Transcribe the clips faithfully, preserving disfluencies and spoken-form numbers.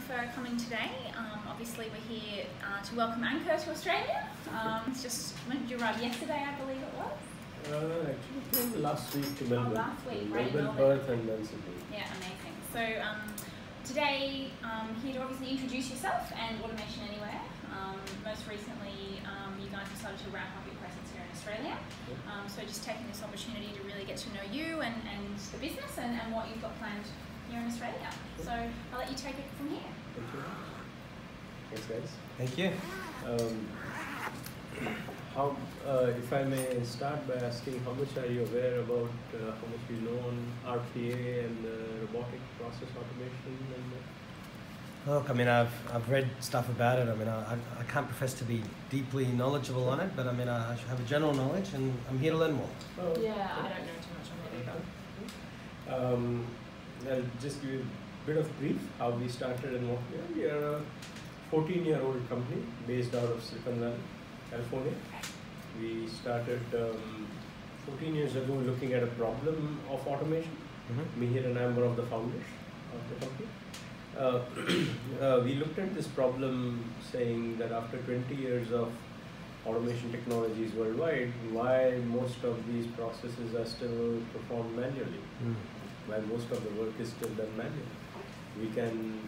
for coming today. Um, obviously, we're here uh, to welcome Ankur to Australia. Um, it's just, when did you arrive? Yesterday, I believe it was? Uh, actually, came last week to Melbourne. Oh, last week, right, Melbourne, Melbourne. Perth, and then Sydney. Yeah, amazing. So um, today, um, here to obviously introduce yourself and Automation Anywhere. Um, most recently, um, you guys decided to ramp up your presence here in Australia. Um, so just taking this opportunity to really get to know you and, and the business and, and what you've got planned here in Australia. So I'll let you take it from here. Thank you. Thanks, guys. Thank you. Um, how, uh, if I may start by asking, how much are you aware about, uh, how much you know on R P A and uh, robotic process automation? And, uh, Look, I mean, I've I've read stuff about it. I mean, I, I can't profess to be deeply knowledgeable on it, but I mean, I have a general knowledge, and I'm here to learn more. oh, Yeah, I don't know too much on it either. Um, I'll just give you a bit of brief how we started and what we are. We are a fourteen year old company based out of Silicon Valley, California. We started um, fourteen years ago looking at a problem of automation. Mm-hmm. Me and I am one of the founders of the company. Uh, uh, we looked at this problem saying that after twenty years of automation technologies worldwide, why most of these processes are still performed manually. Mm. While most of the work is still done manually. We can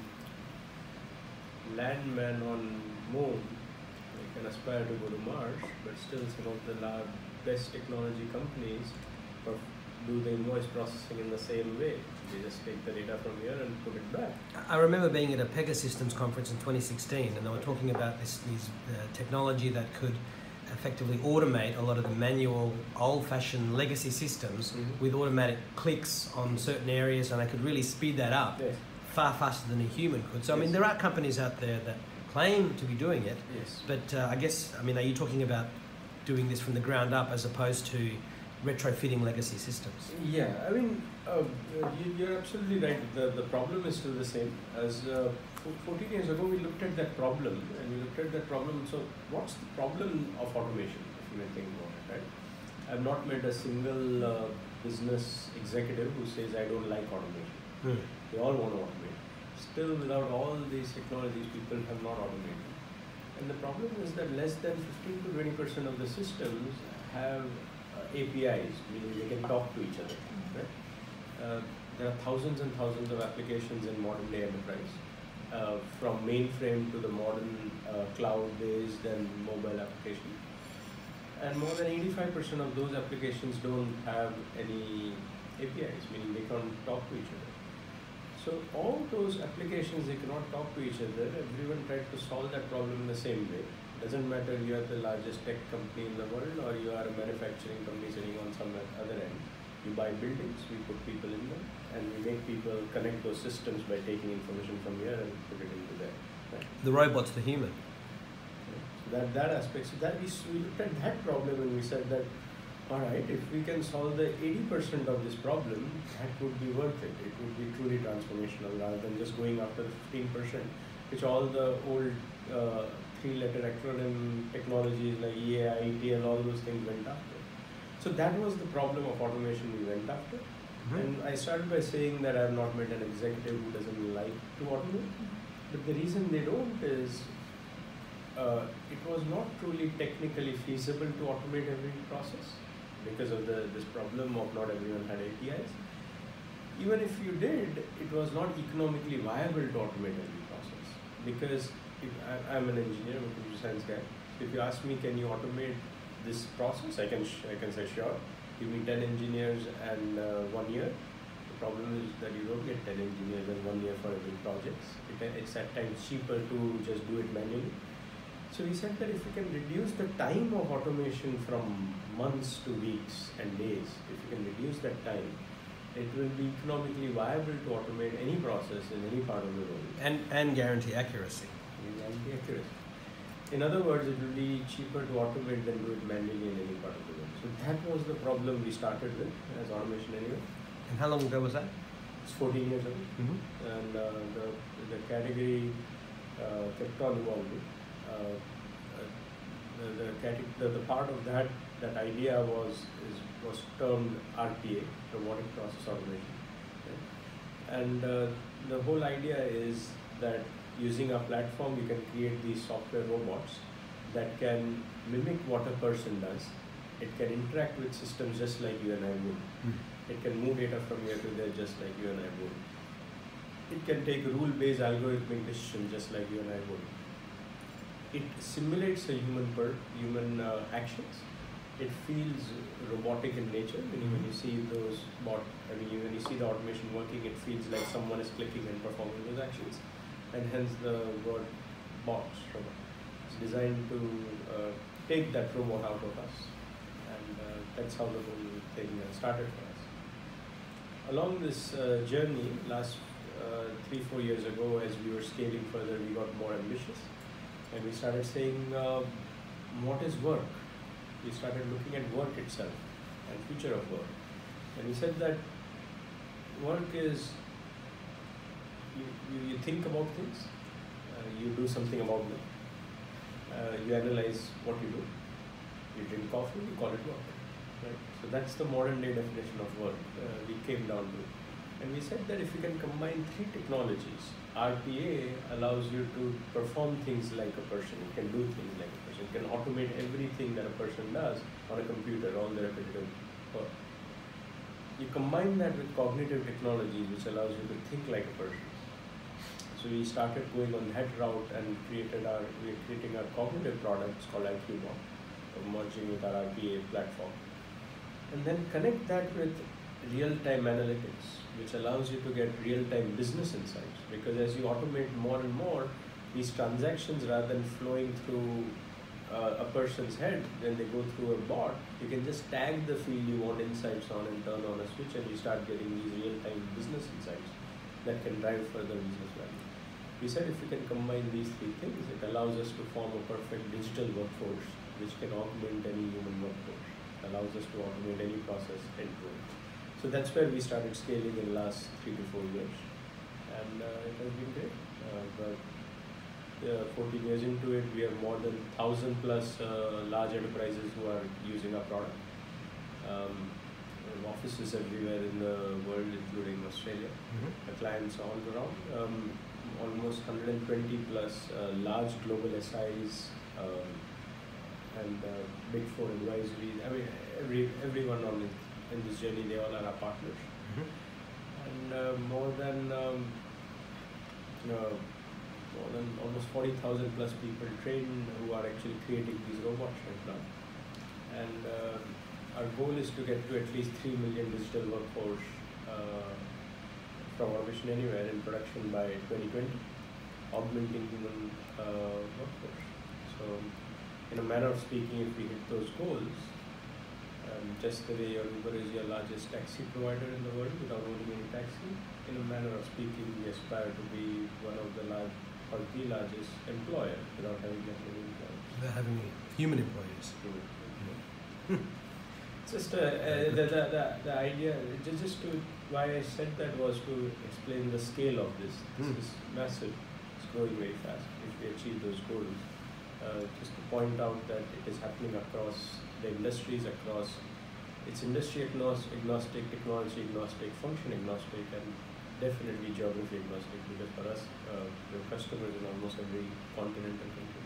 land man on moon, we can aspire to go to Mars, but still some of the large, best technology companies perf- do the invoice processing in the same way. They just take the data from here and put it back. I remember being at a Pegasystems conference in twenty sixteen, and they were talking about this these uh, technology that could effectively automate a lot of the manual, old-fashioned legacy systems Mm-hmm. with automatic clicks on certain areas, and they could really speed that up Yes. far faster than a human could. So I mean, Yes. there are companies out there that claim to be doing it, Yes. but uh, I guess, I mean, are you talking about doing this from the ground up as opposed to retrofitting legacy systems? Yeah, I mean, uh, you, you're absolutely right. The, the problem is still the same. As uh, fourteen years ago, we looked at that problem, and we looked at that problem. So, what's the problem of automation, if you may think about it, right? I've not met a single uh, business executive who says, I don't like automation. Hmm. They all want to automate. Still, without all these technologies, people have not automated. And the problem is that less than fifteen to twenty percent of the systems have uh, A P Is, meaning they can talk to each other. Right? Uh, there are thousands and thousands of applications in modern day enterprise, uh, from mainframe to the modern uh, cloud-based and mobile application. And more than eighty-five percent of those applications don't have any A P Is, meaning they can't talk to each other. So all those applications, they cannot talk to each other. Everyone tried to solve that problem in the same way. Doesn't matter you are the largest tech company in the world or you are a manufacturing company sitting on some other end. You buy buildings, we put people in them, and we make people connect those systems by taking information from here and put it into there. Right? The robot's the human. So that, that aspect, so that we, s- we looked at that problem and we said that, all right, if we can solve the eighty percent of this problem, that would be worth it. It would be truly transformational rather than just going after the fifteen percent, which all the old uh, three-letter acronym technologies like E A I, E T L, all those things went after. So that was the problem of automation we went after. Mm-hmm. And I started by saying that I have not met an executive who doesn't like to automate. But the reason they don't is uh, it was not truly technically feasible to automate every process because of the this problem of not everyone had A P Is. Even if you did, it was not economically viable to automate every process because if I, I'm an engineer, I'm a computer science guy. So if you ask me, can you automate this process? I can sh- I can say sure. Give me ten engineers and uh, one year. The problem is that you don't get ten engineers and one year for every project. It, it's at times cheaper to just do it manually. So we said that if we can reduce the time of automation from months to weeks and days, if we can reduce that time, it will be economically viable to automate any process in any part of the world. And, and guarantee accuracy. It will be accurate. In other words, it will be cheaper to automate than do it manually in any part of the world. So that was the problem we started with as Automation Anywhere. And how long ago was that? It's fourteen years ago. Mm-hmm. And uh, the, the category uh, kept on evolving. Uh, uh, the, the, cate- the, the part of that that idea was is, was termed R P A, Robotic Process Automation. Okay? And uh, the whole idea is that using our platform, we can create these software robots that can mimic what a person does. It can interact with systems just like you and I would. Mm. It can move data from here to there just like you and I would. It can take rule-based algorithmic decisions just like you and I would. It simulates a human per human uh, actions. It feels robotic in nature. Meaning when you see those bot, I mean when you see the automation working, it feels like someone is clicking and performing those actions, and hence the word bots. Robot. It's designed to uh, take that robot out of us, and uh, that's how the whole thing uh, started for us. Along this uh, journey, last uh, three four years ago, as we were scaling further, we got more ambitious. And we started saying, uh, what is work? We started looking at work itself and future of work. And we said that work is, you, you, you think about things, uh, you do something about them, uh, you analyze what you do, you drink coffee, you call it work. Right? So that's the modern day definition of work uh, we came down to. And we said that if you can combine three technologies, R P A allows you to perform things like a person, it can do things like a person, it can automate everything that a person does on a computer, all the repetitive work. You combine that with cognitive technology, which allows you to think like a person. So we started going on that route and created our, we are creating our cognitive products called IQBot, merging with our R P A platform. And then connect that with real-time analytics, which allows you to get real-time business insights. Because as you automate more and more, these transactions, rather than flowing through uh, a person's head, when they go through a bot, you can just tag the field you want insights on and turn on a switch, and you start getting these real-time business insights that can drive further business value. We said if we can combine these three things, it allows us to form a perfect digital workforce, which can augment any human workforce. It allows us to automate any process end-to-end. So that's where we started scaling in the last three to four years, and uh, it has been great. Uh, but uh, fourteen years into it, we have more than thousand plus uh, large enterprises who are using our product. Um, offices everywhere in the world, including Australia. Mm-hmm. The clients all around. Um, almost one hundred twenty plus uh, large global S Is um, and uh, Big Four advisories. I mean, every everyone on it. In this journey, they all are our partners. Mm-hmm. And uh, more than um, uh, more than almost forty thousand plus people trained who are actually creating these robots right now. And uh, our goal is to get to at least three million digital workforce uh, from Automation Anywhere in production by twenty twenty, augmenting human uh, workforce. So, in a manner of speaking, if we hit those goals, Um, just the way your Uber is your largest taxi provider in the world without owning any taxi, in a manner of speaking, we aspire to be one of the large or the largest employer without having that many employees. Without having human employees. Mm-hmm. Just uh, uh, the, the, the, the idea, just, just to, why I said that was to explain the scale of this. This Mm. is massive, it's growing very fast if we achieve those goals. Uh, just to point out that it is happening across the industries, across, it's industry agnostic, technology agnostic, function agnostic, and definitely geography agnostic, because for us, uh, we have customers in almost every continent and country.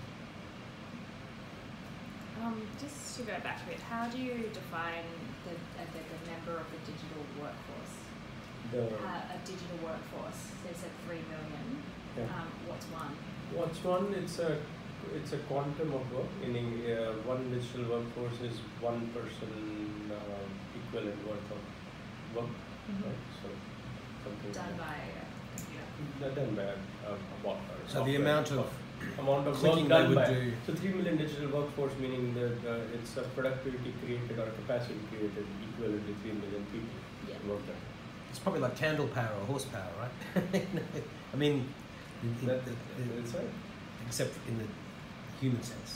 Um, just to go back a bit, how do you define the, uh, the, the member of the digital workforce? The, Uh, a digital workforce, so you said three million. Yeah. Um, what's one? What's one? It's a it's a quantum of work. Meaning, uh, one digital workforce is one person uh, equivalent worth of work, Mm-hmm. right? So something Done like by a computer. that. Done by a, a bot. Or So the software, amount of software. amount of work clicking they done would by. do. So three million digital workforce, meaning that uh, it's a productivity created or capacity created equivalent to three million people. Yeah. Work done. It's probably like candle power or horsepower, right? I mean, in, in That, the, the, that's right. except in the human sense.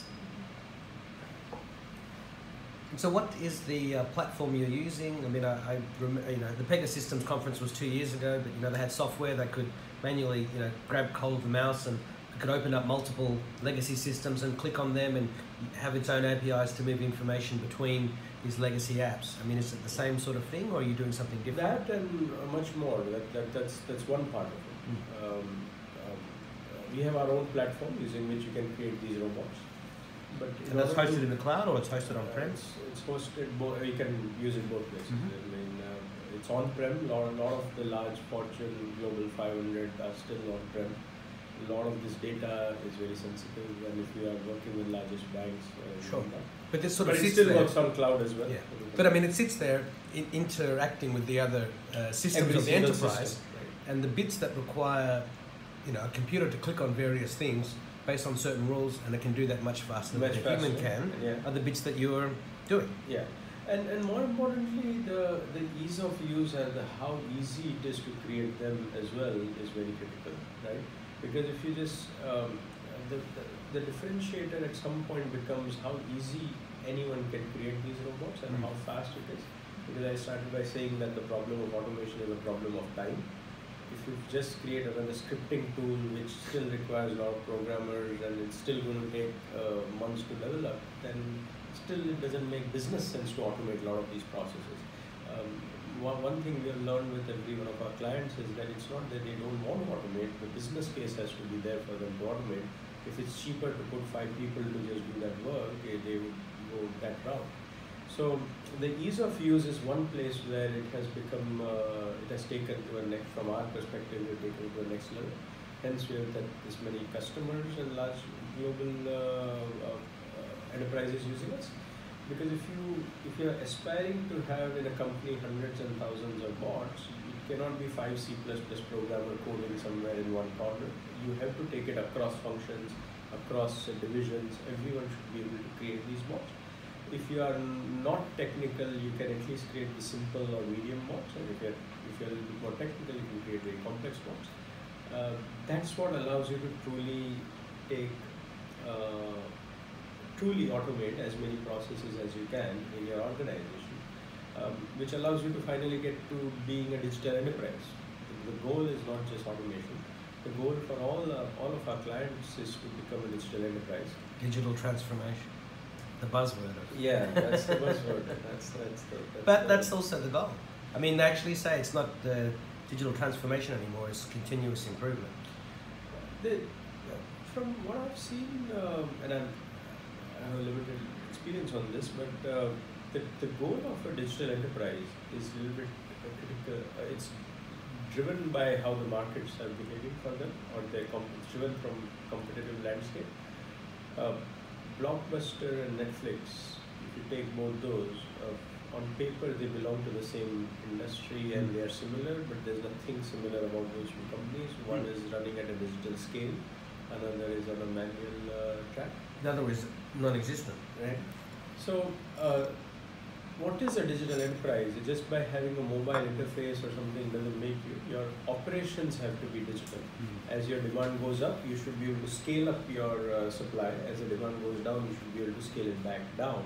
And so, what is the uh, platform you're using? I mean, I, I rem- you know, the Pegasystems conference was two years ago, but you know they had software that could manually, you know, grab hold of the mouse and it could open up multiple legacy systems and click on them and have its own A P Is to move information between these legacy apps. I mean, is it the same sort of thing, or are you doing something different? That and uh, much more. That, that that's that's one part of it. Mm. Um, um, we have our own platform using which you can create these robots. But in And that's order to- hosted in the cloud or it's hosted on uh, prem? It's, it's hosted, bo- you can use it both places. Mhm. I mean, uh, it's on-prem. A lot, lot of the large Fortune Global five hundred are still on-prem. A lot of this data is very sensitive, and if you are working with largest banks, uh, Sure. you know, But this sort but of it sits still there. works on cloud as well. Yeah. But I mean, it sits there in, interacting with the other uh, systems Every of the single enterprise, system, right. and the bits that require, you know, a computer to click on various things based on certain rules, and it can do that much faster Much than a human faster, can, yeah. are the bits that you're doing. Yeah, and and more importantly, the the ease of use and the how easy it is to create them as well is very critical, right? Because if you just um, the, the the differentiator at some point becomes how easy anyone can create these robots and Mm. how fast it is. Because I started by saying that the problem of automation is a problem of time. If you just create another scripting tool which still requires a lot of programmers and it's still going to take uh, months to develop, then still it doesn't make business sense to automate a lot of these processes. Um, one, one thing we have learned with every one of our clients is that it's not that they don't want to automate, the business case has to be there for them to automate. If it's cheaper to put five people to just do that work, eh, they would go that route. So the ease of use is one place where it has become, uh, it has taken to a next, from our perspective, we've taken to a next level. Hence we have that this many customers and large global uh, uh, uh, enterprises using us. Because if you if you are aspiring to have in a company hundreds and thousands of bots, it cannot be five C plus plus programmer coding somewhere in one corner. You have to take it across functions, across uh, divisions. Everyone should be able to create these bots. If you are not technical, you can at least create the simple or medium bots, and if you're if you're a little bit more technical, you can create very complex bots. Uh, that's what allows you to truly take, uh, truly automate as many processes as you can in your organization, um, which allows you to finally get to being a digital enterprise. The goal is not just automation. The goal for all uh, all of our clients is to become a digital enterprise. Digital transformation, the buzzword. Of Yeah, that's the buzzword. That's that's the. That's But the, that's also the goal. I mean, they actually say it's not uh, digital transformation anymore; it's continuous improvement. The, from what I've seen, um, and I'm, I have a limited experience on this, but uh, the, the goal of a digital enterprise is a little bit uh, critical. Uh, it's driven by how the markets are behaving for them, or they're com- it's driven from competitive landscape. Uh, Blockbuster and Netflix, if you take both those, uh, on paper they belong to the same industry and Mm. they are similar, but there's nothing similar about those two companies. One Mm. is running at a digital scale, another is on a manual uh, track. The other is non-existent. Right. So, uh, what is a digital enterprise? It's just by having a mobile interface or something doesn't make you. Your operations have to be digital. As your demand goes up, you should be able to scale up your uh, supply. As the demand goes down, you should be able to scale it back down.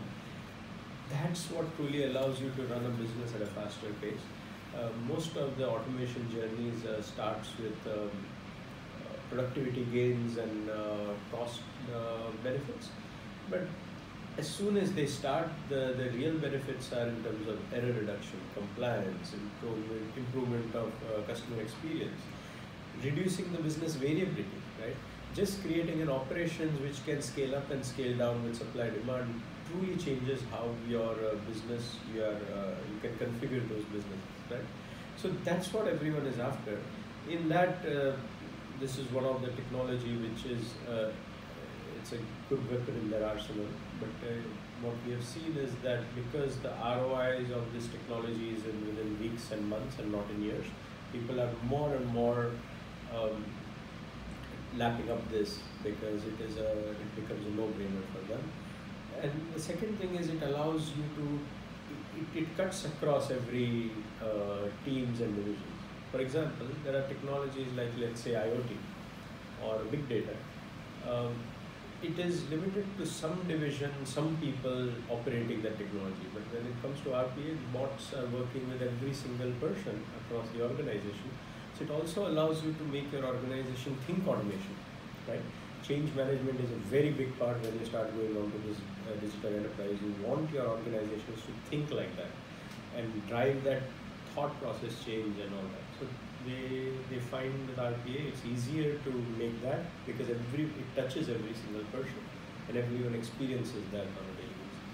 That's what truly allows you to run a business at a faster pace. Uh, most of the automation journeys uh, starts with um, uh, productivity gains and uh, cost uh, benefits. But as soon as they start, the, the real benefits are in terms of error reduction, compliance, improvement, improvement of uh, customer experience, reducing the business variability, right? Just creating an operations which can scale up and scale down with supply demand truly changes how your uh, business, you, are, uh, you can configure those businesses, right? So that's what everyone is after. In that, uh, this is one of the technology which is, uh, it's a good weapon in their arsenal, but uh, what we have seen is that because the R O Is of this technology is in within weeks and months and not in years, people are more and more um, lapping up this because it is a, it becomes a no-brainer for them. And the second thing is it allows you to, it, it cuts across every uh, teams and divisions. For example, there are technologies like, let's say, IoT or big data. Um, it is limited to some division, some people operating that technology. But when it comes to R P A, bots are working with every single person across the organization. So it also allows you to make your organization think automation, right? Change management is a very big part when you start going on to this uh, digital enterprise. You want your organizations to think like that and drive that thought process change and all that. So they they find with R P A it's easier to make that because every it touches every single person and everyone experiences that on a daily basis.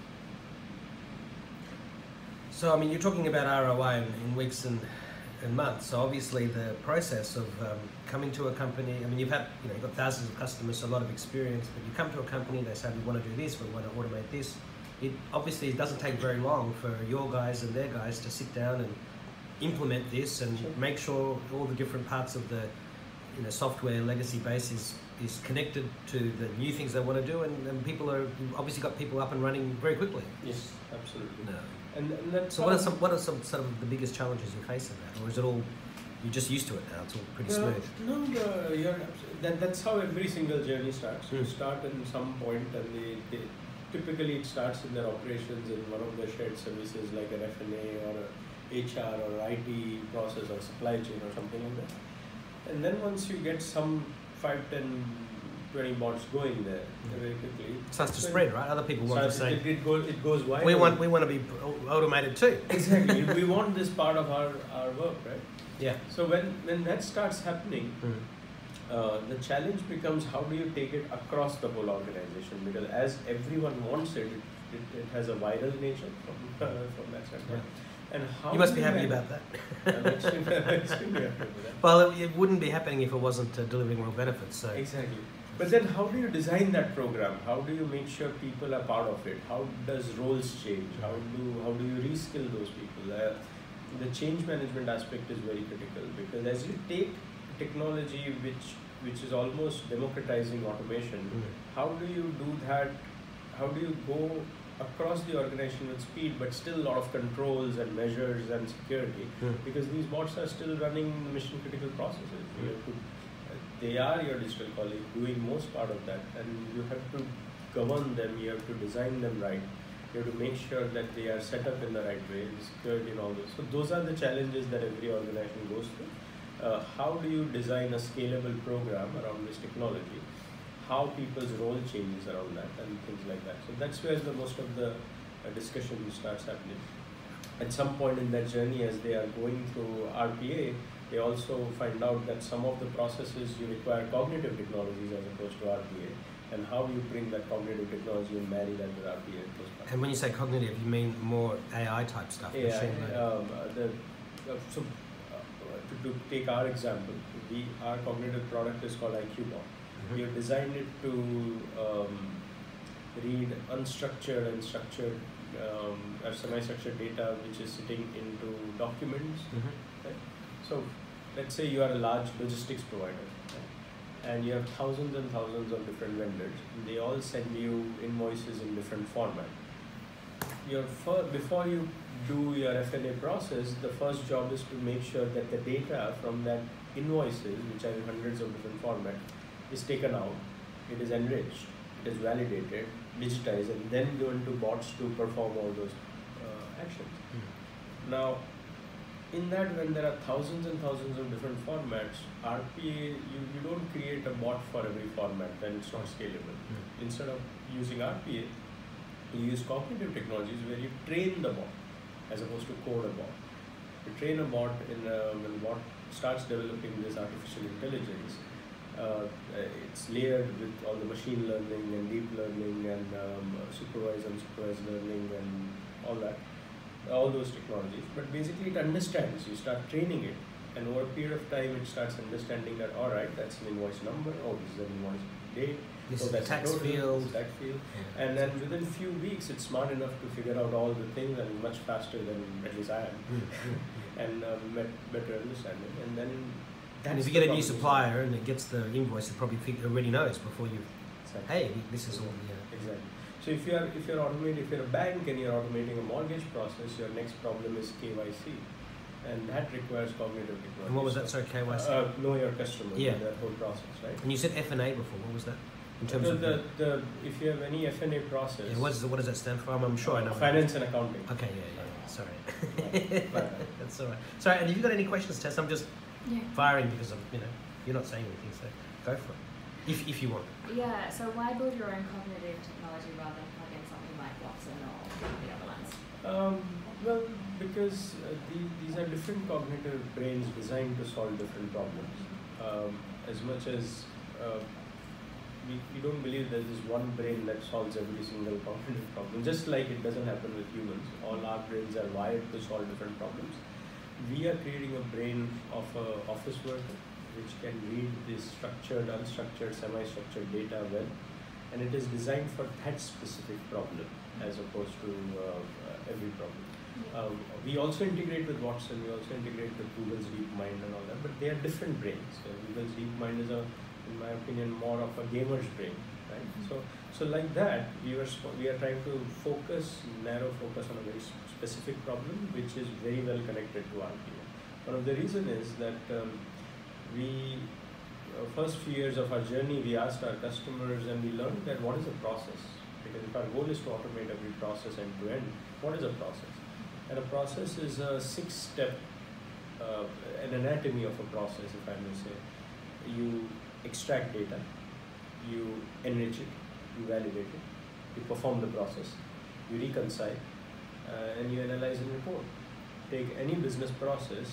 So I mean, you're talking about R O I in, in weeks and, and months. So obviously the process of um, coming to a company. I mean, you've had you know you've got thousands of customers, so a lot of experience. But you come to a company, they say we want to do this, we want to automate this. It obviously it doesn't take very long for your guys and their guys to sit down and implement this and Sure. make sure all the different parts of the you know software legacy base is, is connected to the new things they want to do, and, and people are you've obviously got people up and running very quickly. Yes, absolutely. No. And, and that's So what are how- some what are some sort of the biggest challenges you face in that, or is it all you're just used to it now? It's all pretty Uh, smooth. No, the, you're, abs- that, that's how every single journey starts. You Mm. start in some point and they, they typically it starts in their operations in one of the shared services like an F and A or a H R or I T process or supply chain or something like that. And then once you get some five, ten, twenty bots going there Mm. very quickly. It starts to then spread, right? Other people want to starts- say it, it, goes, it goes wide. we want we want to be automated too. Exactly. we want this part of our, our work, right? Yeah. So when, when that starts happening, Mm. Uh, the challenge becomes how do you take it across the whole organization, because as everyone wants it, it, it, it has a viral nature from, uh, from that standpoint. And how You must do be happy man- about that. I'm extremely, I'm extremely happy with that. Well, it, it wouldn't be happening if it wasn't uh, delivering real benefits. So Exactly. But then how do you design that program? How do you make sure people are part of it? How does roles change? How do how do you reskill those people? Uh, the change management aspect is very critical, because as you take technology which which is almost democratizing automation, Mm. how do you do that? How do you go across the organization with speed, but still a lot of controls and measures and security? Mm. Because these bots are still running mission critical processes. You have to, uh, they are your digital colleague doing most part of that, and you have to govern them, you have to design them right, you have to make sure that they are set up in the right way, the security and all this. So those are the challenges that every organization goes through. Uh, how do you design a scalable program around this technology? How people's role changes around that and things like that. So that's where the most of the uh, discussion starts happening. At some point in that journey, as they are going through R P A, they also find out that some of the processes you require cognitive technologies as opposed to R P A, and how you bring that cognitive technology and marry that with R P A. Those parts. And when you say cognitive, you mean more A I type stuff? Yeah, machine learning. um, uh, the, uh, so uh, to, to take our example, we, our cognitive product is called IQBot. Mhm. We have designed it to um, read unstructured and structured um, or semi-structured data which is sitting into documents. Mhm. Right? So let's say you are a large logistics provider, right? And you have thousands and thousands of different vendors. They all send you invoices in different formats. Your fir- before you do your F and A process, the first job is to make sure that the data from that invoices, which are in hundreds of different formats, is taken out, it is enriched, it is validated, digitized, and then given to bots to perform all those uh, actions. Mm. Now, in that, when there are thousands and thousands of different formats, R P A, you, you don't create a bot for every format, then it's not scalable. Mm. Instead of using R P A, you use cognitive technologies where you train the bot as opposed to code a bot. You train a bot in uh, when the bot starts developing this artificial intelligence, uh, it's layered with all the machine learning and deep learning and um, supervised and unsupervised learning and all that, all those technologies. But basically it understands, you start training it, and over a period of time it starts understanding that, all right, that's an invoice number, oh, this is an invoice date, This so is the that's tax a total, field. this is tax field. Yeah. And then within few weeks, it's smart enough to figure out all the things and much faster than at least I am, Mm, mm. and um, bet- better understanding. And then that's And if you the get a new proposition. supplier and it gets the invoice, it probably fig- already knows before you. Exactly. Hey, this is all. Yeah. Exactly. So if you are if you're automating if you're a bank and you're automating a mortgage process, your next problem is K Y C, and that requires cognitive technology. And what was that? So, Sorry, K Y C. Uh, know your customer. Yeah. That whole process, right? And you said F and A before. What was that? In terms the, of the, the if you have any F and A process. yeah, what, is the, what does that stand for? I'm, I'm sure I know. what it Finance and accounting. is. Okay, yeah, yeah. Sorry. Right. That's all right. Sorry, and have you got any questions, Tess? I'm just Yeah. firing because I'm, you know, you're not saying anything, so go for it. if, if you want. Yeah, so why build your own cognitive technology rather than plug in something like Watson or the other ones? Um, well, because uh, the, these are different cognitive brains designed to solve different problems. Um, as much as uh, we, we don't believe there is one brain that solves every single cognitive problem, just like it doesn't happen with humans. All our brains are wired to solve different problems. We are creating a brain of an office worker which can read this structured, unstructured, semi-structured data well, and it is designed for that specific problem as opposed to uh, every problem. Um, we also integrate with Watson, we also integrate with Google's DeepMind and all that, but they are different brains. So Google's DeepMind is, a, in my opinion, more of a gamer's brain, right? Mm-hmm. So, so like that, we are we are trying to focus, narrow focus on a very specific problem, which is very well connected to R P A. One of the reason is that um, we, uh, first few years of our journey, we asked our customers and we learned that what is a process? Because if our goal is to automate every process end to end, what is a process? And a process is a six-step, uh, an anatomy of a process, if I may say. You extract data, you enrich it, you validate it, you perform the process, you reconcile, uh, and you analyze and report. Take any business process,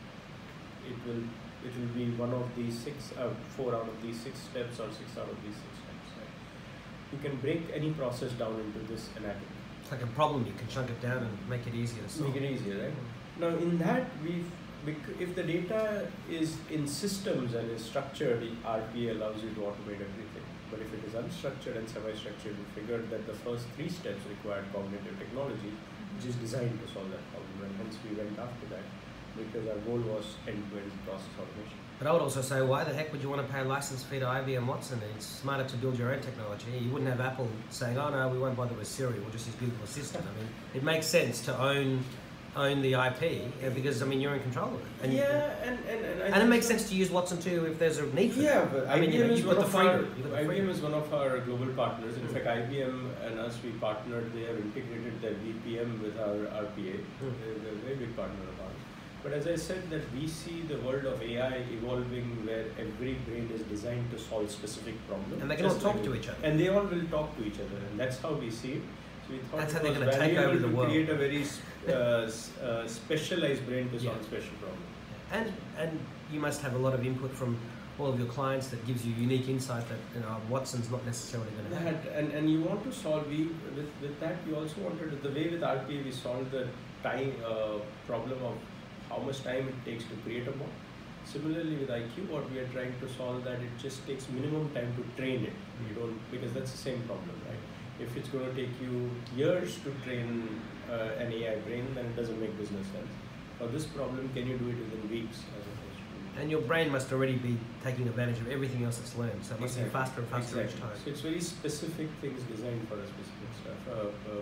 it will it will be one of these six, uh, four out of these six steps or six out of these six steps. Right? You can break any process down into this anatomy. It's like a problem, you can chunk it down and make it easier to solve. Make it easier, right? Now in that, we if the data is in systems and is structured, R P A allows you to automate everything. But if it is unstructured and semi-structured, we figured that the first three steps required cognitive technology, which is designed to solve that problem, and hence we went after that, because our goal was end-to-end process automation. But I would also say, why the heck would you want to pay a license fee to I B M Watson? It's smarter to build your own technology. You wouldn't have Apple saying, oh no, we won't bother with Siri, we'll just use Google Assistant. I mean, it makes sense to own own the I P, uh, because I mean you're in control of it. And yeah, and and and, I and it makes sense to use Watson too if there's a need for yeah, it. but I mean, you know, you've got the freedom. I B M is one of our global partners. In mm. fact, I B M and us, we partnered. They have integrated their V P M with our R P A. Mm. They're, they're a very big partner of ours. But as I said, that we see the world of A I evolving where every brain is designed to solve specific problems. And they can all talk like to each other. And they all will talk to each other, and that's how we see it. So we thought that's it how they're was going to take over the to world. create a very uh, uh, specialized brain to solve yeah. special problems. And and you must have a lot of input from all of your clients that gives you unique insight that you know Watson's not necessarily going to have. And and you want to solve we with with that we also wanted the way with R P A we solved the time uh, problem of how much time it takes to create a bot. Similarly with I Q, what we are trying to solve that it just takes minimum time to train it. You don't because that's the same problem, right? If it's going to take you years to train uh, an A I brain, then it doesn't make business sense. For this problem, can you do it within weeks as opposed to? And your brain must already be taking advantage of everything else it's learned, so it must exactly. be faster and faster exactly. each time. So it's very specific things designed for a specific stuff. Uh, uh,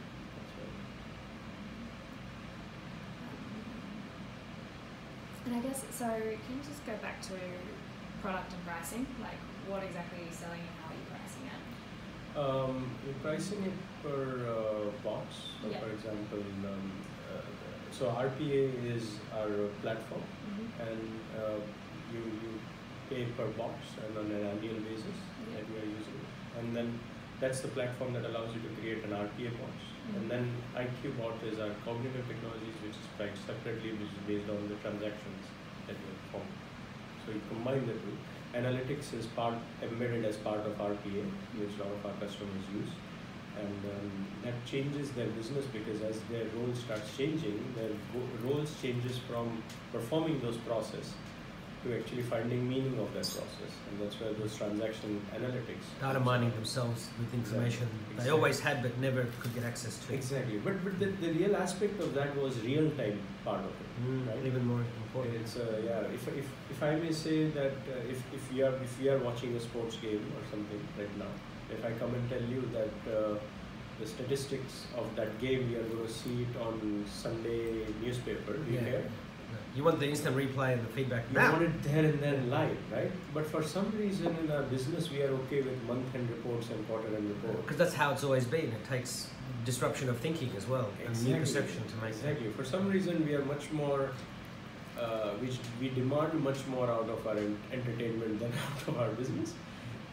And I guess, so can you just go back to product and pricing? Like, what exactly are you selling and how are you pricing it? Um, we're pricing it per uh, box. So, yeah. for example, um, uh, so R P A is our platform, mm-hmm. and uh, you you pay per box and on an annual basis yeah. that we are using, and then that's the platform that allows you to create an R P A box. Mm-hmm. And then I Q bot is our cognitive technologies, which is priced separately, which is based on the transactions that you perform. So you combine the two. Analytics is part embedded as part of R P A, which a lot of our customers use, and um, that changes their business because as their role starts changing, their roles changes from performing those processes to actually finding meaning of that process, and that's where those transaction analytics. Data mining themselves with information exactly. they exactly. always had but never could get access to. Exactly, but but the, the real aspect of that was real time part of it, mm, right? Even more important. It's uh, yeah. If, if if I may say that uh, if if you are if you are watching a sports game or something right now, if I come and tell you that uh, the statistics of that game we are going to see it on Sunday newspaper, do you yeah. care? You want the instant replay and the feedback You now. want it there and then live, right? But for some reason in our business, we are okay with month-end reports and quarter-end reports. Because that's how it's always been. It takes disruption of thinking as well, exactly. and new perception to make Exactly. That. For some reason, we are much more, uh, we, we demand much more out of our entertainment than out of our business.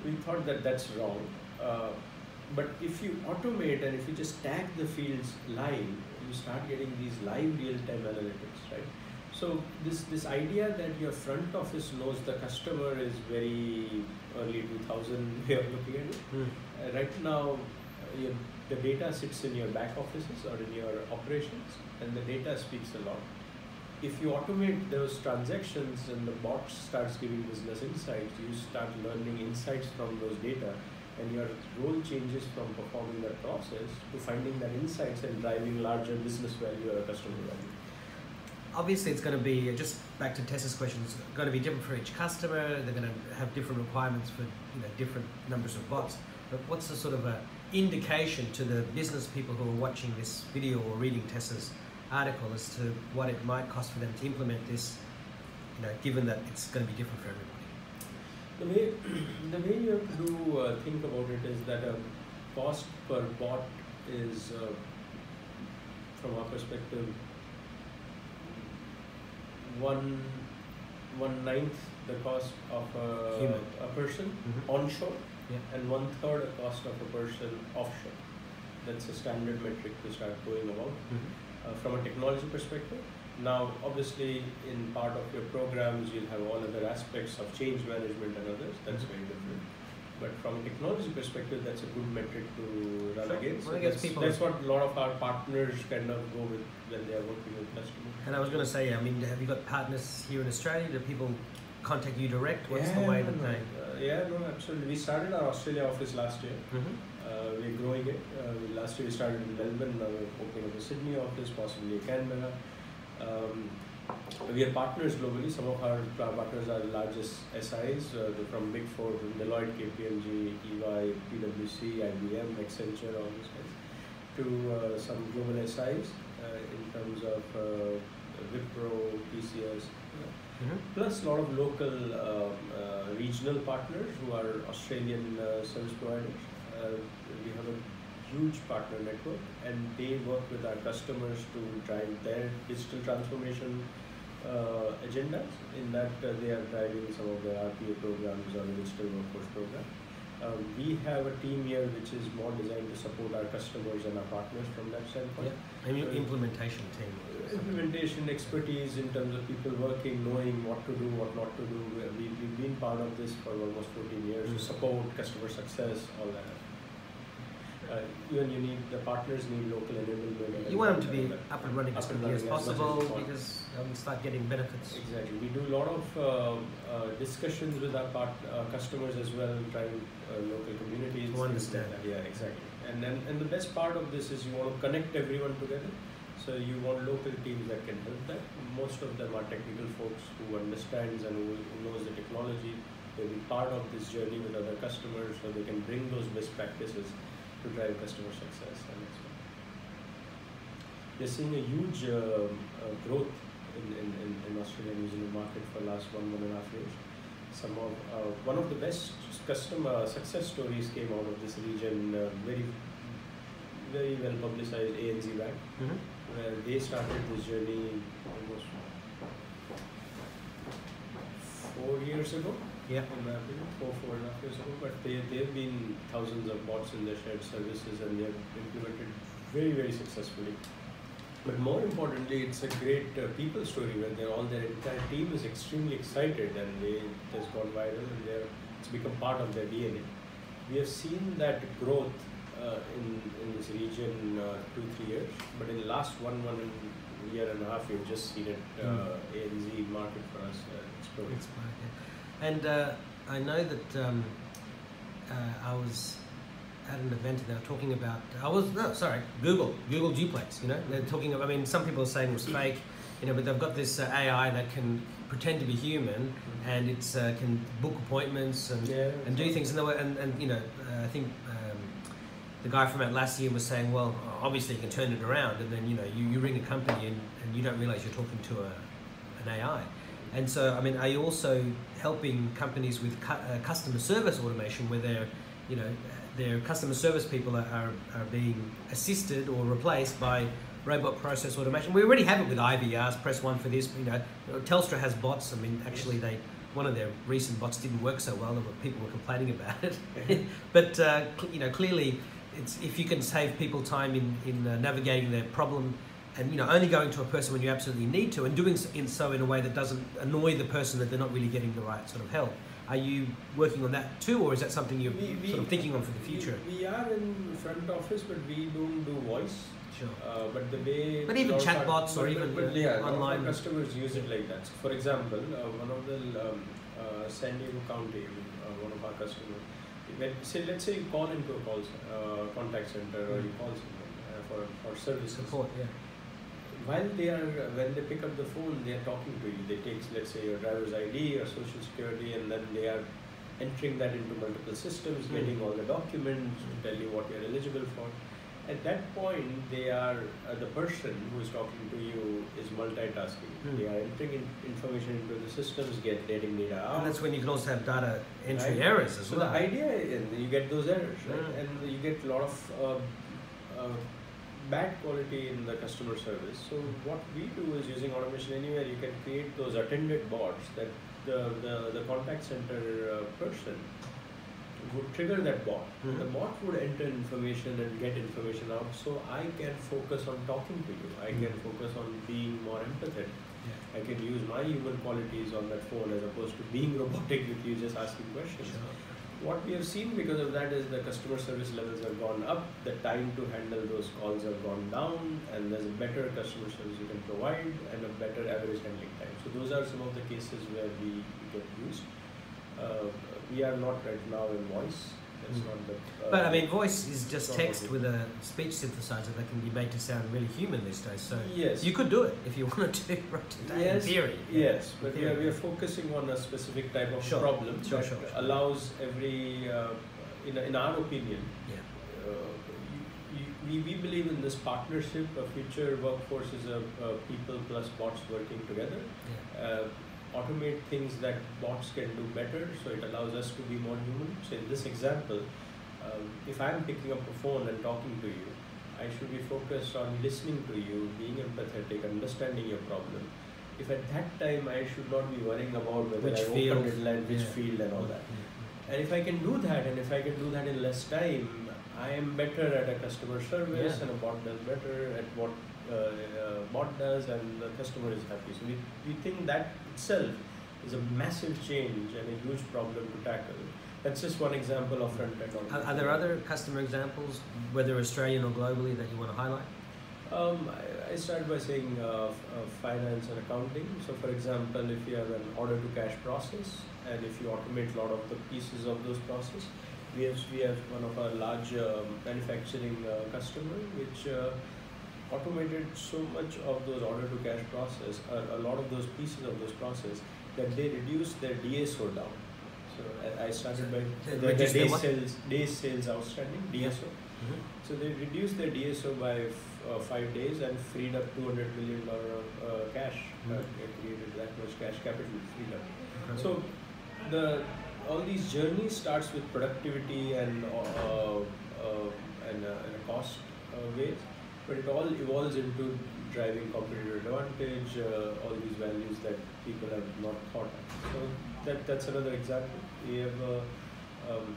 we thought that that's wrong. Uh, but if you automate and if you just tag the fields live, you start getting these live real-time analytics, right? So this this idea that your front office knows the customer is very early two thousand way of looking at it. Mm. Uh, right now, uh, your, the data sits in your back offices or in your operations, and the data speaks a lot. If you automate those transactions and the bot starts giving business insights, you start learning insights from those data, and your role changes from performing that process to finding that insights and driving larger business value or customer value. Obviously, it's going to be, just back to Tessa's question, it's going to be different for each customer. They're going to have different requirements for, you know, different numbers of bots. But what's the sort of a indication to the business people who are watching this video or reading Tessa's article as to what it might cost for them to implement this, you know, given that it's going to be different for everybody? The way, the way you have to do, uh, think about it is that a cost per bot is, uh, from our perspective, one one ninth the cost of a, Human. a person Mm-hmm. onshore, Yeah. and one third the cost of a person offshore. That's a standard metric to start going about. Mm-hmm. Uh, from a technology perspective. Now, obviously, in part of your programs, you'll have all other aspects of change management and others. That's very different. But from a technology perspective, that's a good metric to run Sure. against. Well, I So guess that's, people- that's what a lot of our partners kind of go with when they are working with customers. And I was going to say, I mean, have you got partners here in Australia? Do people contact you direct? What's yeah, the way no, that no. they? Uh, yeah, no, absolutely. We started our Australia office last year. Mm-hmm. Uh, we're growing it. Uh, we- last year we started in Melbourne. Now we're opening up a Sydney office, possibly Canberra. Um, we are partners globally. Some of our partners are the largest S Is, uh, they're from Big Four, from Deloitte, K P M G, E Y, P W C, I B M, Accenture, all these guys, to uh, some global S Is uh, in terms of uh, Wipro, T C S. Mm-hmm. Plus a lot of local um, uh, regional partners who are Australian uh, service providers. Uh, we have a huge partner network, and they work with our customers to drive their digital transformation uh, agendas. In that uh, they are driving some of their R P A programs or the digital workforce program. Uh, we have a team here which is more designed to support our customers and our partners from that standpoint. Yeah. And your implementation team. Implementation expertise in terms of people working, knowing what to do, what not to do. We, we've been part of this for almost fourteen years to support customer success, all that. Uh, even you need, the partners need local enablement. You want them to be up and running Up as and quickly as running as much as possible you want. because they'll start getting benefits. Exactly. We do a lot of uh, uh, discussions with our part, uh, customers as well, trying uh, local communities. To things understand. like that. Yeah, exactly. And then, and the best part of this is you want to connect everyone together. So you want local teams that can help that. Most of them are technical folks who understands and who, who knows the technology. They'll be part of this journey with other customers, so they can bring those best practices to drive customer success. And it's, we're seeing a huge uh, uh, growth in, in, in, in Australia and New Zealand market for the last one, one and a half years. Some of, uh, one of the best customer success stories came out of this region, uh, very, very well publicized A N Z Bank, Mm-hmm. where they started this journey almost four years ago. Yeah. In my opinion, four, four and a half years ago. But they, they've been thousands of bots in their shared services, and they have implemented very, very successfully. But more importantly, it's a great uh, people story where they're all, their entire team is extremely excited, and they, it has gone viral, and they're, it's become part of their D N A. We have seen that growth uh, in, in this region uh, two, three years, but in the last one, one and year and a half, we've just seen it, uh, Mm. A N Z market for us uh, explode. It's fine, yeah. And uh, I know that um, uh, I was at an event and they were talking about, I was, no, sorry, Google, Google Duplex, you know, they're talking about, I mean, some people are saying it was fake, you know, but they've got this uh, A I that can pretend to be human and it's uh, can book appointments and, Yeah, and do things, and, they were, and, and you know, uh, I think um, the guy from Atlassian was saying, well, obviously you can turn it around, and then, you know, you, you ring a company and, and you don't realize you're talking to a, an A I. And so, I mean, are you also helping companies with cu- uh, customer service automation where they're, you know, their customer service people are, are, are being assisted or replaced by robot process automation? We already have it with I V Rs, press one for this, you know, Telstra has bots, I mean, actually they one of their recent bots didn't work so well, and people were complaining about it. But uh, you know, clearly, it's if you can save people time in in uh, navigating their problem, and you know, only going to a person when you absolutely need to, and doing so in, so in a way that doesn't annoy the person that they're not really getting the right sort of help. Are you working on that too, or is that something you're we, we, sort of thinking on for the future? We, we are in front office, but we don't do voice. Sure. Uh, but the way. But even chatbots or but, even but, uh, yeah, online. Customers use it like that. So for example, uh, one of the um, uh, San Diego County, uh, one of our customers, when, say let's say you call into a call uh, contact center or you call someone uh, for for services. Support, yeah. While they are when they pick up the phone, they are talking to you. They take let's say your driver's I D or social security, and then they are entering that into multiple systems, mm. getting all the documents, mm. to tell you what you're eligible for. At that point, they are uh, the person who is talking to you is multitasking. Mm. They are entering in information into the systems, get getting data out. And that's when you can also have data entry right? errors as so well. So the idea is you get those errors, right? Mm. And you get a lot of uh, uh, bad quality in the customer service. So what we do is using Automation Anywhere, you can create those attended bots that the the, the contact center uh, person would trigger that bot. Mm-hmm. The bot would enter information and get information out, so I can focus on talking to you. I mm-hmm. can focus on being more empathetic. Yeah. I can use my human qualities on that phone as opposed to being robotic with you just asking questions. Sure. What we have seen because of that is the customer service levels have gone up, the time to handle those calls have gone down, and there's a better customer service you can provide and a better average handling time. So those are some of the cases where we get used. Uh, we are not right now in voice. That's mm. not the. Uh, but I mean, voice is just text with a speech synthesizer that can be made to sound really human these days. So yes. you could do it if you wanted to right today, yes. in theory. Yes, yeah. but we are, we are focusing on a specific type of sure. problem sure, that sure, sure. allows every, uh, in, in our opinion, yeah. uh, you, you, we, we believe in this partnership. A future workforce is a, a people plus bots working together. Yeah. Uh, automate things that bots can do better, so it allows us to be more human. So in this example, um, if I'm picking up a phone and talking to you, I should be focused on listening to you, being empathetic, understanding your problem. If at that time I should not be worrying about whether which I field, opened it and which yeah. field and all that. Yeah. And if I can do that, and if I can do that in less time, I am better at a customer service, yeah. and a bot does better at what uh, uh, bot does, and the customer is happy. So we, we think that itself is a massive change and a huge problem to tackle. That's just one example of front-end. Are, are there other customer examples, whether Australian or globally, that you want to highlight? Um, I, I started by saying uh, f- uh, finance and accounting. So for example, if you have an order to cash process, and if you automate a lot of the pieces of those processes, we have, we have one of our large um, manufacturing uh, customer, which uh, automated so much of those order to cash process, uh, a lot of those pieces of those process, that they reduced their D S O down. So I, I started by They the, the reduced day their what? sales, day sales outstanding, D S O. Mm-hmm. So they reduced their D S O by f- uh, five days and freed up two hundred million dollars uh, cash. Mm-hmm. Uh, they created that much cash capital freed up. Okay. So the all these journeys starts with productivity and uh, uh, and, uh, and a cost uh, ways, but it all evolves into driving competitive advantage, uh, all these values that people have not thought of. So that that's another example. We have a, um,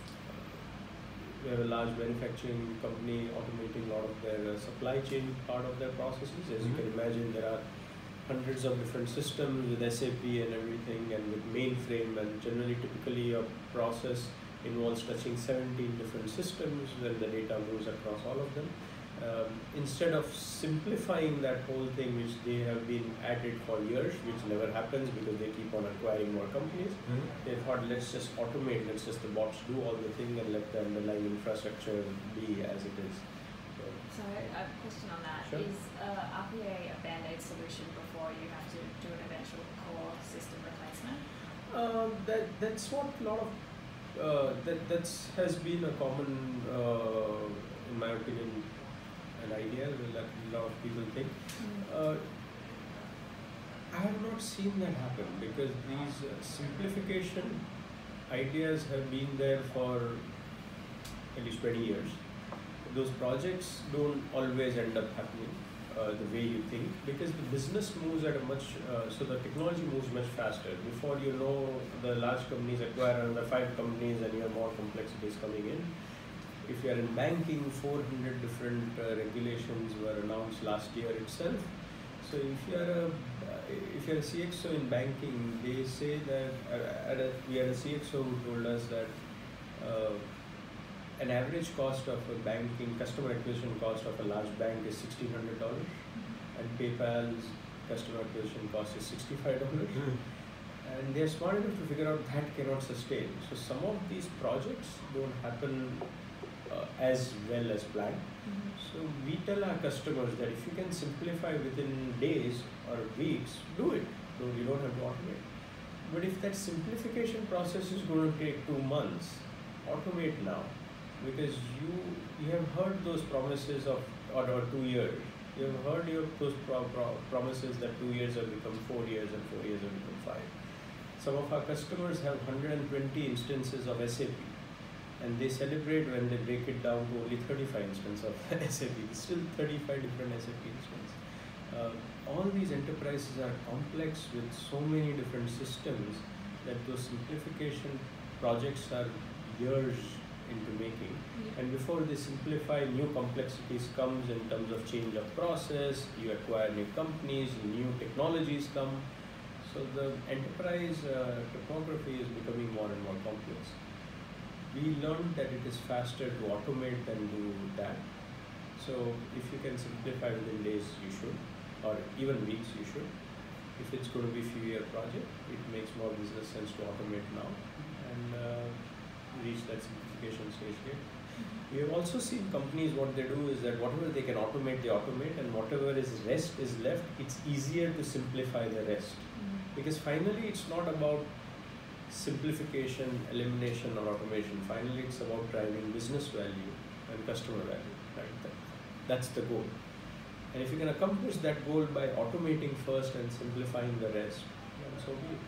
we have a large manufacturing company automating a lot of their uh, supply chain part of their processes. As mm-hmm. you can imagine, there are hundreds of different systems with S A P and everything, and with mainframe, and generally typically a process involves touching seventeen different systems when the data moves across all of them. Um, instead of simplifying that whole thing, which they have been at it for years, which never happens because they keep on acquiring more companies, mm-hmm. they thought, let's just automate, let's just the bots do all the thing and let the underlying infrastructure be as it is. So a question on that, sure. is uh, R P A a band-aid solution before you have to do an eventual core system replacement? Uh, that that's what a lot of uh, that that's has been a common, uh, in my opinion, an idea that a lot of people think. Mm. Uh, I have not seen that happen because these uh, simplification ideas have been there for at least twenty years. Those projects don't always end up happening. uh, the way you think, because the business moves at a much, uh, so the technology moves much faster. Before you know, the large companies acquire another five companies and you have more complexities coming in. If you are in banking, four hundred different uh, regulations were announced last year itself. So if you are a, uh, if you are a C X O in banking, they say that, uh, at a, we had a C X O who told us that uh, an average cost of a banking, customer acquisition cost of a large bank is sixteen hundred dollars, and PayPal's customer acquisition cost is sixty-five dollars. Mm. And they're smart enough to figure out that cannot sustain. So some of these projects don't happen uh, as well as planned. Mm-hmm. So we tell our customers that if you can simplify within days or weeks, do it. No, you don't have to automate. But if that simplification process is going to take two months, automate now. Because you you have heard those promises of or, or two years. You have heard your, those pro, pro, promises that two years have become four years and four years have become five. Some of our customers have one hundred twenty instances of S A P, and they celebrate when they break it down to only thirty-five instances of S A P. It's still thirty-five different S A P instances. Uh, all these enterprises are complex with so many different systems that those simplification projects are years into making. Yeah. And before they simplify, new complexities comes in terms of change of process, you acquire new companies, new technologies come. So the enterprise uh, topography is becoming more and more complex. We learned that it is faster to automate than do that. So if you can simplify within days, you should, or even weeks, you should. If it's going to be a few year project, it makes more business sense to automate now and uh, reach that simplification stage here. We have also seen companies, what they do is that whatever they can automate, they automate, and whatever is rest is left, it's easier to simplify the rest. Mm-hmm. Because finally it's not about simplification, elimination or automation. Finally it's about driving business value and customer value. Right? That, that's the goal. And if you can accomplish that goal by automating first and simplifying the rest, then so be it.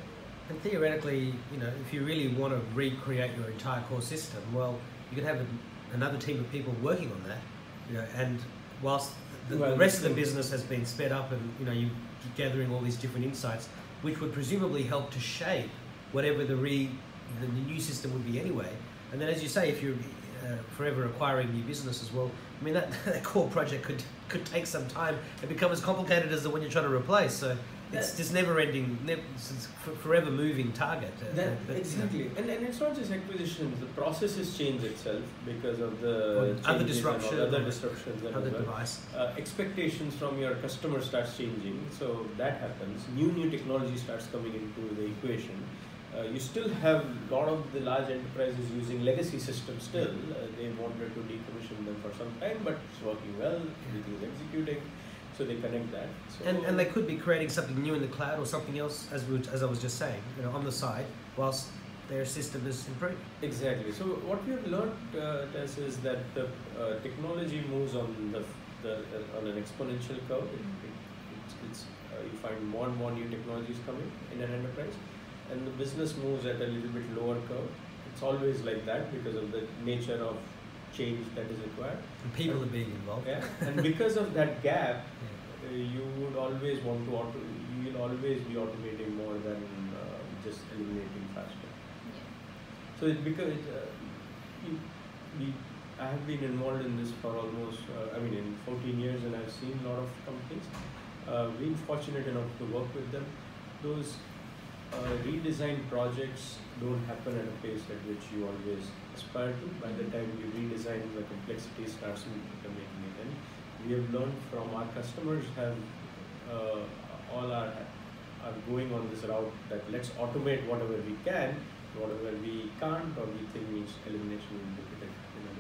And theoretically, you know, if you really want to recreate your entire core system, well, you could have a, another team of people working on that, you know, and whilst the, well, the rest of the business has been sped up and, you know, you're gathering all these different insights, which would presumably help to shape whatever the re the new system would be anyway. And then, as you say, if you're uh, forever acquiring new business as well, I mean, that, that core project could could take some time and become as complicated as the one you're trying to replace. So it's just never-ending, never, it's forever moving target. Uh, that, that, exactly, you know. and and it's not just acquisitions. The processes change itself because of the other disruptions, other disruptions, and other well. device. Uh, expectations from your customer starts changing, so that happens. New new technology starts coming into the equation. Uh, you still have a lot of the large enterprises using legacy systems still. Uh, they wanted to decommission them for some time, but it's working well, everything is executing, so they connect that. So and, and they could be creating something new in the cloud or something else, as we, as I was just saying, you know, on the side, whilst their system is improving. Exactly. So what we have learned, uh, Tess, is that the uh, technology moves on the, the uh, on an exponential curve. It, it, it's, it's uh, you find more and more new technologies coming in an enterprise. And the business moves at a little bit lower curve. It's always like that because of the nature of change that is required. And people and, are being involved. Yeah. And because of that gap, yeah. uh, you would always want to auto. You will always be automating more than uh, just eliminating faster. Yeah. So it because it, uh, you, we, I have been involved in this for almost. Uh, I mean, in fourteen years, and I've seen a lot of companies. Uh, being fortunate enough to work with them, those. Uh, redesign projects don't happen at a pace at which you always aspire to. By the time you redesign, the complexity starts making it in. We have learned from our customers have uh, all are are going on this route that let's automate whatever we can, whatever we can't or we think needs elimination will be difficult.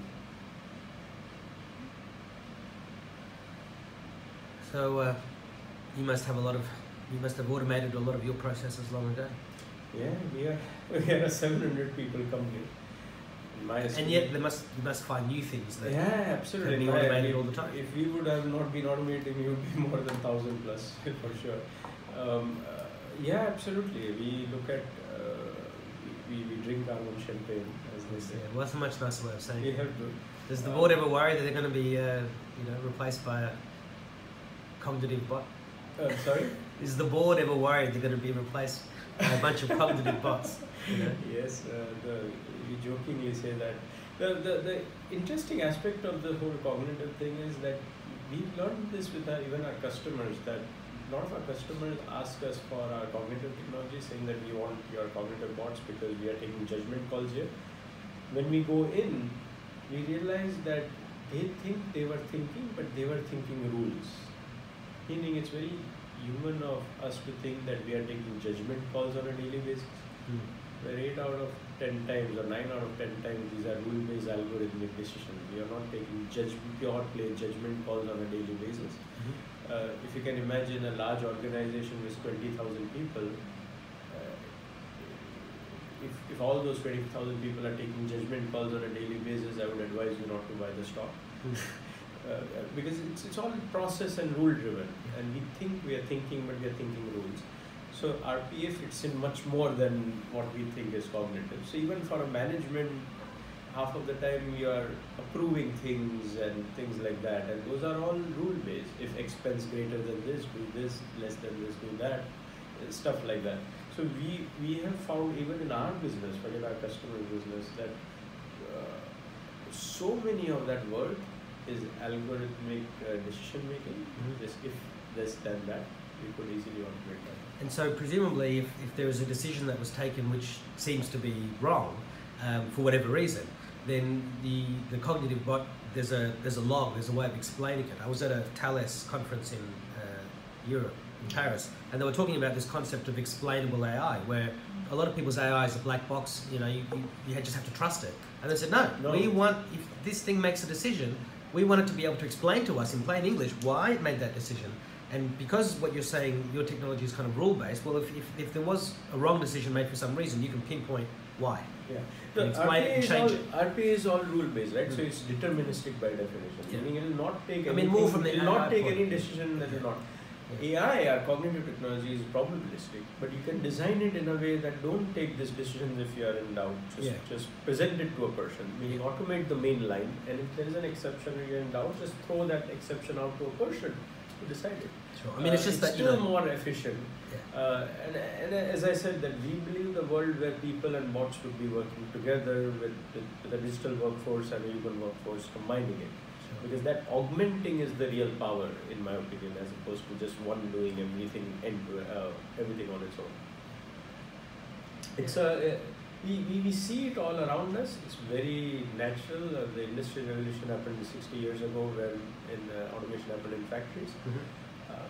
So uh, you must have a lot of. You must have automated a lot of your processes long ago. Yeah, we are we are a seven hundred people company. My and yet, they must you must find new things that yeah, absolutely. can be automated all the time. If we would have not been automating, we would be more than thousand plus for sure. Um, uh, yeah, absolutely. We look at uh, we, we drink our own champagne, as they say. Yeah, well, that's a much nicer way of saying we it. have to. Does the uh, board ever worry that they're going to be uh, you know replaced by a cognitive bot? Uh, sorry? Is the board ever worried they're going to be replaced by a bunch of cognitive bots? You know? Yes, uh, the, you jokingly say that. The, the, the interesting aspect of the whole cognitive thing is that we've learned this with our, even our customers, that a lot of our customers ask us for our cognitive technology, saying that we want your cognitive bots because we are taking judgment calls here. When we go in, we realize that they think they were thinking, but they were thinking rules. Meaning it's very human of us to think that we are taking judgment calls on a daily basis. Hmm. Where eight out of ten times or nine out of ten times these are rule-based algorithmic decisions. We are not taking judge, pure play judgment calls on a daily basis. Mm-hmm. Uh, if you can imagine a large organization with twenty thousand people, uh, if, if all those twenty thousand people are taking judgment calls on a daily basis, I would advise you not to buy the stock. Uh, because it's, it's all process and rule driven, and we think we are thinking, but we are thinking rules. So R P A fits in much more than what we think is cognitive. So even for a management, half of the time you are approving things and things like that, and those are all rule based. If expense greater than this, do this, less than this, do that, uh, stuff like that. So we, we have found even in our business, forget our customer business, that uh, so many of that work is algorithmic uh, decision making. Mm-hmm. Just if this then that, we could easily automate that. And so presumably if, if there is a decision that was taken which seems to be wrong um, for whatever reason, then the, the cognitive bot, there's a, there's a log, there's a way of explaining it. I was at a Thales conference in uh, Europe, in Paris, and they were talking about this concept of explainable A I, where a lot of people's A I is a black box, you know, you, you, you just have to trust it. And they said, no, No. we want, if this thing makes a decision, we want it to be able to explain to us in plain English why it made that decision. And because what you're saying, your technology is kind of rule-based, well, if, if, if there was a wrong decision made for some reason, you can pinpoint why. Yeah. And explain it and change it. R P A is all rule-based, right? Mm. So it's deterministic by definition. Yeah. Meaning it will not take I anything, mean, more from the it will not A I take point. any decision that Yeah. will not. Yeah. A I, our cognitive technology, is probabilistic, but you can design it in a way that don't take this decision if you are in doubt. Just, Yeah. just present it to a person, meaning automate the main line, and if there is an exception or you're in doubt, just throw that exception out to a person to decide it. Sure. I mean, it's Uh, just that, you still know, more efficient. Yeah. Uh, and, and as I said, that we believe the world where people and bots would be working together with, with, with a digital workforce and a human workforce, combining it. Sure. Because that augmenting is the real power, in my opinion, as opposed to just one doing everything and uh, everything on its own. It's a uh, we, we, we see it all around us. It's very natural. Uh, the industrial revolution happened sixty years ago, when in uh, automation happened in factories. Mhm. Uh,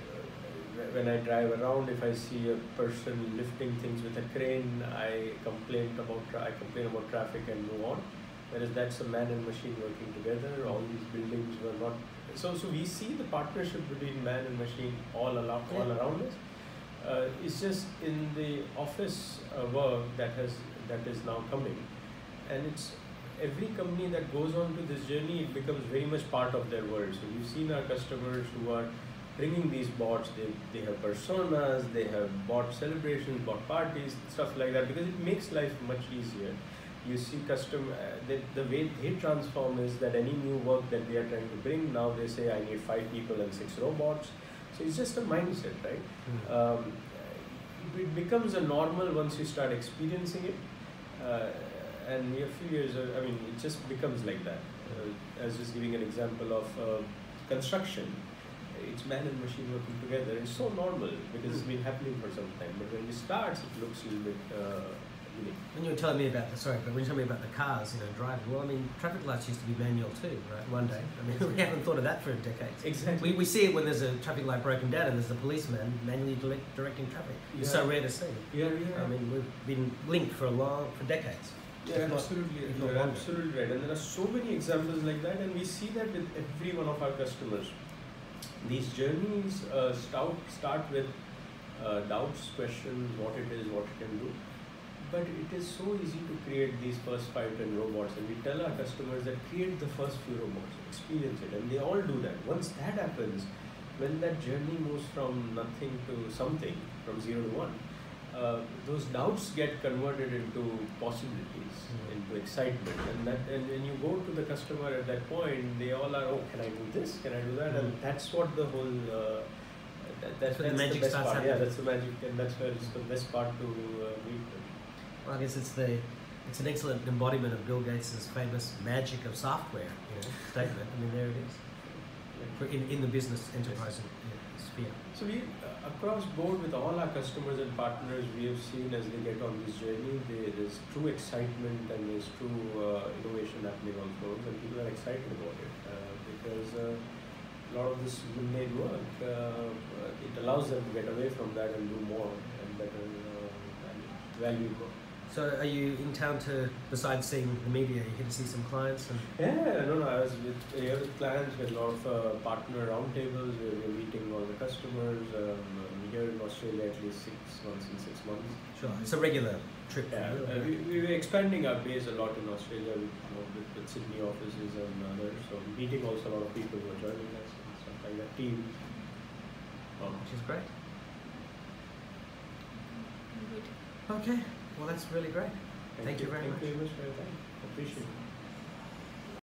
when I drive around, if I see a person lifting things with a crane, I complain about tra- I complain about traffic and move on. Whereas that's a man and machine working together. All these buildings were not. So so we see the partnership between man and machine all along, all Yeah. around us. Uh, it's just in the office uh, work that has that is now coming, and it's every company that goes on to this journey, it becomes very much part of their world. So we've seen our customers who are bringing these bots. They they have personas, they have bot celebrations, bot parties, stuff like that, because it makes life much easier. You see custom uh, the, the way they transform is that any new work that they are trying to bring, now they say I need five people and six robots. So it's just a mindset, right? Mm. Um, it becomes a normal once you start experiencing it, uh, and in a few years, uh, I mean, it just becomes like that. Uh, I was just giving an example of uh, construction. It's man and machine working together. It's so normal because it's been happening for some time. But when it starts, it looks a little bit uh, unique. When you were telling me about the sorry, but when you told me about the cars, you know, driving. Well, I mean, traffic lights used to be manual too, right? One day. I mean, we haven't thought of that for decades. Exactly. We, we see it when there's a traffic light broken down and there's the policeman manually direct, directing traffic. It's so Yeah. rare to see. Yeah, yeah. I mean, we've been linked for a long, for decades. Yeah, If not- absolutely. if not You're longer. absolutely right. And there are so many examples like that, and we see that with every one of our customers. These journeys uh, start, start with uh, doubts, questions, what it is, what it can do. But it is so easy to create these first five, ten robots, and we tell our customers that create the first few robots, experience it, and they all do that. Once that happens, when that journey moves from nothing to something, from zero to one, uh, those doubts get converted into possibilities, Mm. into excitement, and that and when you go to the customer at that point, they all are, oh, can I do this? Can I do that? And Mm. that's what the whole. Uh, that, that, That's where the that's magic best starts part. Yeah, happening. that's the magic, and that's where it's the best part to uh, meet them. Well, I guess it's the it's an excellent embodiment of Bill Gates' famous magic of software, you know, statement. I mean, there it is. For in, in the business enterprise yeah, sphere. So we, uh, across board with all our customers and partners, we have seen as they get on this journey, there is true excitement and there's true uh, innovation happening on floors, and people are excited about it uh, because uh, a lot of this mundane work, uh, uh, it allows them to get away from that and do more and better uh, and value work. So, are you in town to, besides seeing the media, you here to see some clients? And Yeah, no, no, I was with, here with clients, with a lot of uh, partner roundtables where we're meeting all the customers. Um, I'm here in Australia at least six months in six months. sure, it's a regular trip. for Yeah, you, uh, yeah. we, we were expanding our base a lot in Australia with, you know, with, with Sydney offices and others. So meeting also a lot of people who are joining us and stuff like that. Teams. Um, Which is great. Good. Okay, well that's really great. Thank you very thank much. you very much for your time. Appreciate it.